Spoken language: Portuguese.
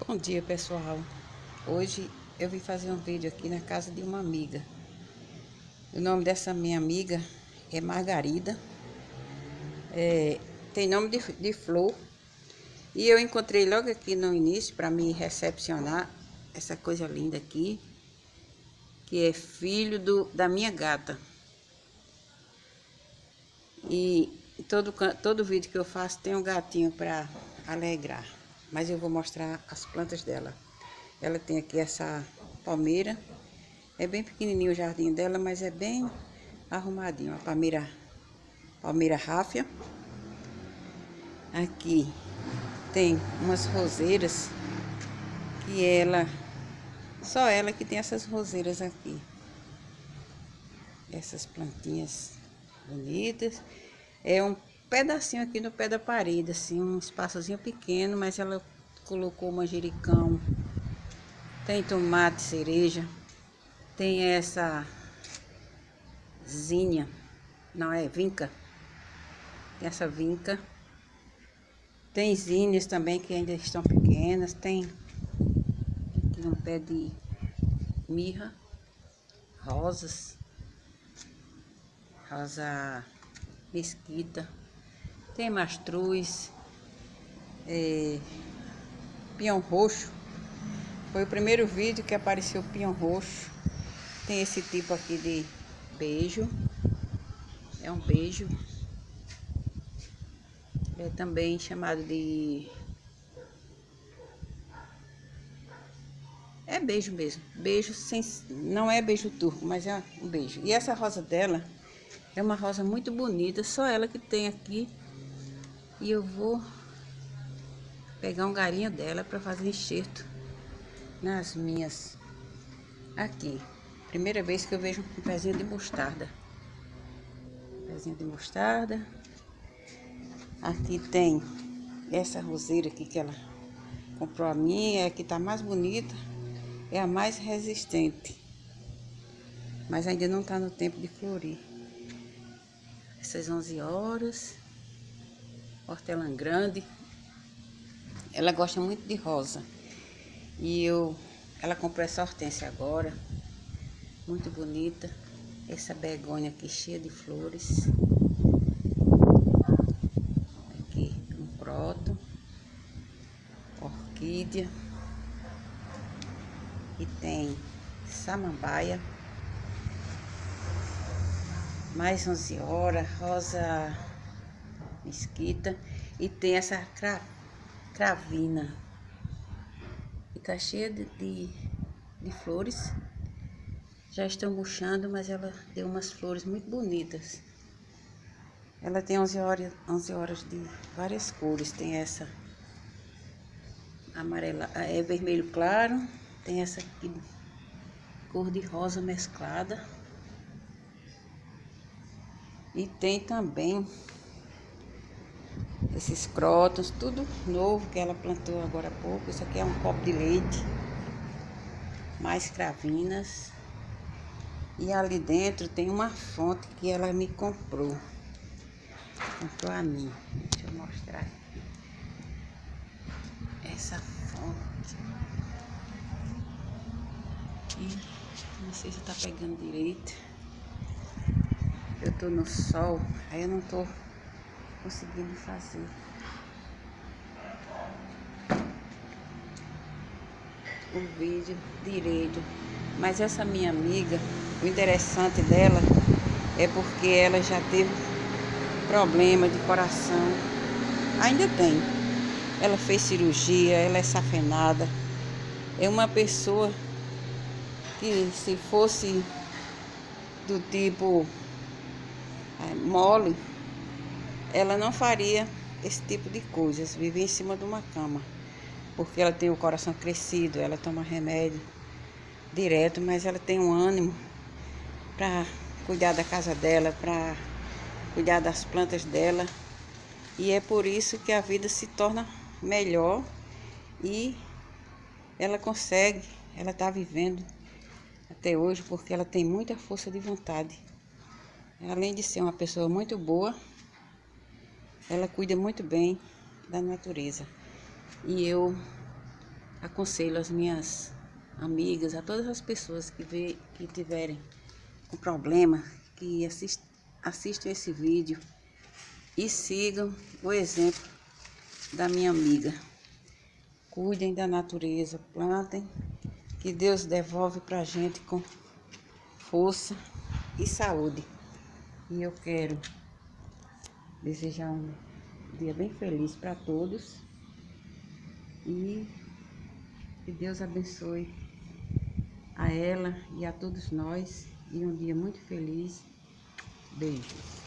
Bom dia, pessoal. Hoje eu vim fazer um vídeo aqui na casa de uma amiga. O nome dessa minha amiga é Margarida. Tem nome de flor. E eu encontrei logo aqui no início para me recepcionar essa coisa linda aqui, que é filho da minha gata. E todo vídeo que eu faço tem um gatinho para alegrar. Mas eu vou mostrar as plantas dela. Ela tem aqui essa palmeira. É bem pequenininho o jardim dela, mas é bem arrumadinho. A palmeira ráfia. Aqui tem umas roseiras que só ela que tem essas roseiras aqui. Essas plantinhas bonitas. É um pedacinho aqui no pé da parede, assim, um espaçozinho pequeno, mas ela colocou manjericão. Tem tomate, cereja. Tem essa zinha, não é vinca. Tem essa vinca. Tem zinhas também que ainda estão pequenas. Tem aqui um pé de mirra, rosas, rosa mesquita. Tem mastruz, pinhão roxo. Foi o primeiro vídeo que apareceu o pinhão roxo. Tem esse tipo aqui de beijo. É um beijo. É também chamado de... É beijo mesmo. Beijo sem... Não é beijo turco, mas é um beijo. E essa rosa dela é uma rosa muito bonita. Só ela que tem aqui. E eu vou pegar um galinho dela para fazer enxerto nas minhas. Aqui. Primeira vez que eu vejo um pezinho de mostarda. Pezinho de mostarda. Aqui tem essa roseira aqui que ela comprou a minha. É a que tá mais bonita. É a mais resistente. Mas ainda não tá no tempo de florir. Essas 11 horas. Hortelã grande. Ela gosta muito de rosa. E ela comprou essa hortência agora. Muito bonita. Essa begônia aqui cheia de flores. Aqui um próton. Orquídea. E tem samambaia. Mais 11 horas. Rosa mesquita. E tem essa cravina. E tá cheia de flores. Já estão murchando, mas ela deu umas flores muito bonitas. Ela tem 11 horas de várias cores. Tem essa amarela, é vermelho claro. Tem essa aqui, cor de rosa mesclada. E tem também esses crótons, tudo novo que ela plantou agora há pouco. Isso aqui é um copo de leite. Mais cravinas. E ali dentro tem uma fonte que ela me comprou. Comprou a mim. Deixa eu mostrar aqui. Essa fonte. Aqui. Não sei se tá pegando direito. Eu tô no sol. Aí eu não tô conseguindo fazer. O vídeo direito. Mas essa minha amiga, o interessante dela é porque ela já teve problema de coração. Ainda tem. Ela fez cirurgia, ela é safenada. É uma pessoa que, se fosse do tipo mole, ela não faria esse tipo de coisas, viver em cima de uma cama. Porque ela tem o coração crescido, ela toma remédio direto, mas ela tem um ânimo para cuidar da casa dela, para cuidar das plantas dela. E é por isso que a vida se torna melhor e ela consegue, ela está vivendo até hoje porque ela tem muita força de vontade. Além de ser uma pessoa muito boa, ela cuida muito bem da natureza. E eu aconselho as minhas amigas, a todas as pessoas que tiverem um problema, que assistam esse vídeo e sigam o exemplo da minha amiga. Cuidem da natureza, plantem, que Deus devolve pra gente com força e saúde. E eu quero desejar um dia bem feliz para todos e que Deus abençoe a ela e a todos nós e um dia muito feliz. Beijos.